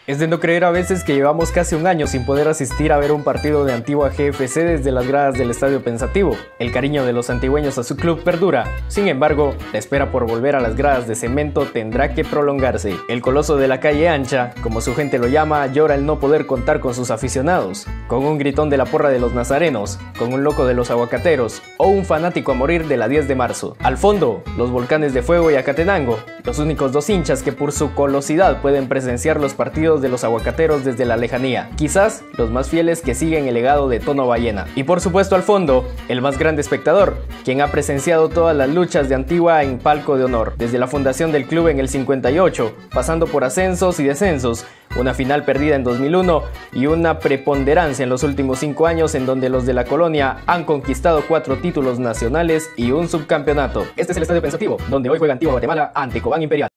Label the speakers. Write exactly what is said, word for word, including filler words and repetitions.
Speaker 1: Es de no creer a veces que llevamos casi un año sin poder asistir a ver un partido de Antigua G F C desde las gradas del Estadio Pensativo. El cariño de los antigüeños a su club perdura. Sin embargo, la espera por volver a las gradas de cemento tendrá que prolongarse. El coloso de la calle ancha, como su gente lo llama, llora el no poder contar con sus aficionados. Con un gritón de la porra de los nazarenos, con un loco de los aguacateros o un fanático a morir de la diez de marzo. Al fondo, los volcanes de Fuego y Acatenango, los únicos dos hinchas que por su colosidad pueden presenciar los partidos de los aguacateros desde la lejanía, quizás los más fieles que siguen el legado de Tono Ballena. Y por supuesto al fondo, el más grande espectador, quien ha presenciado todas las luchas de Antigua en palco de honor, desde la fundación del club en el cincuenta y ocho, pasando por ascensos y descensos, una final perdida en dos mil uno y una preponderancia en los últimos cinco años en donde los de la colonia han conquistado cuatro títulos nacionales y un subcampeonato. Este es el Estadio Pensativo, donde hoy juega Antigua Guatemala ante Cobán Imperial.